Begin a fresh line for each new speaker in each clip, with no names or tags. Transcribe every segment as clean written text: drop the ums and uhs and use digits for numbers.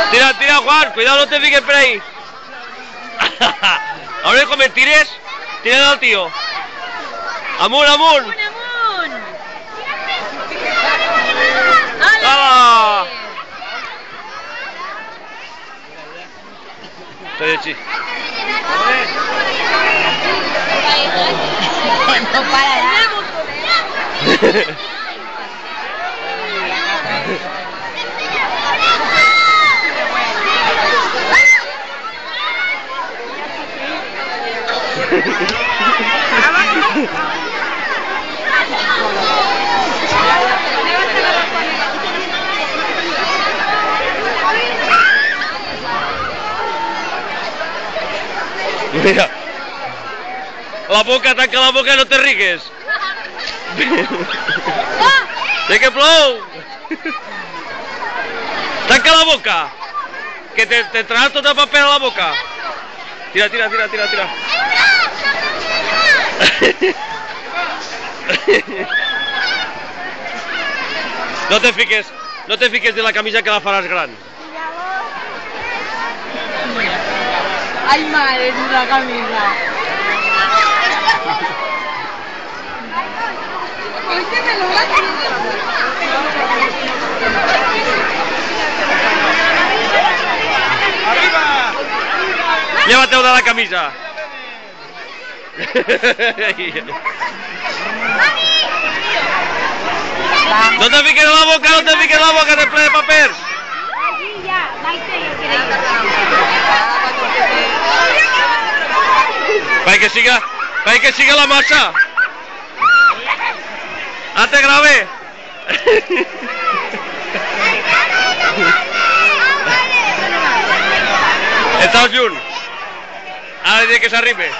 Tira, tira, Juan, cuidado, no te fiques por ahí. Ahora como me tires, tira al tío. Amunt, amunt. ¡Hala! Estoy hecho.
No parará.
Mira. La boca, tanca la boca, no te rigues. De que plou. Tanca la boca. Que te traes tot el paper a la boca. Tira, tira, tira, tira, tira. No te fiques de la camisa que la faràs gran.
Ay, madre, es la camisa.
Llévatelo de la camisa. No te fiques en la boca, no te fiques en la boca, de ple de papers. Para que siga la masa. Hazte grave. Estamos junts. Ara diré que s'arribe.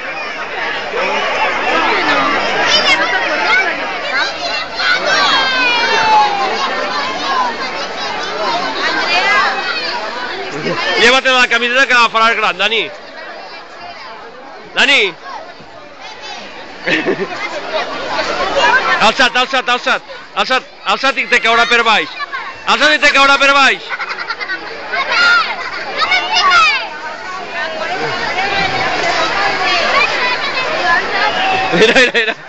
Llévate la camiseta que la faràs gran, Dani. Dani! Alça't, alça't, alça't. Alça't, alça't i te caurà per baix. Alça't i te caurà per baix. Mira, mira, mira.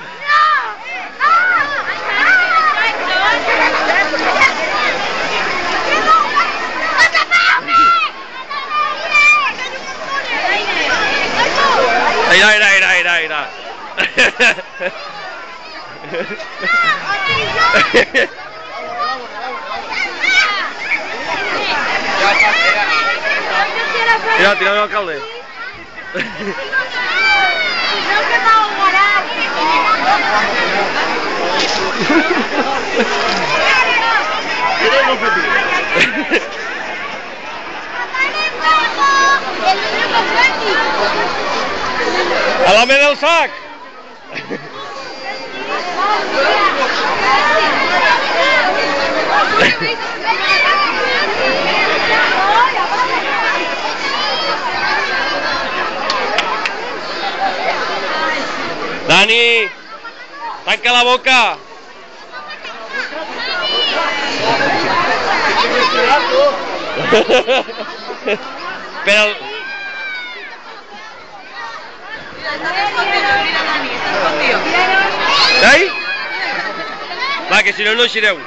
Mira. Mira, tira el alcalde. A la mena del sac! Dani! Tanca la boca! Però... Ei? Va, que si no, no eixireu.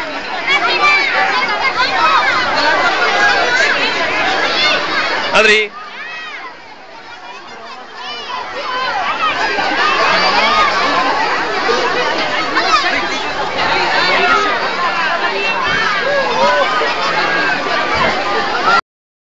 Adri.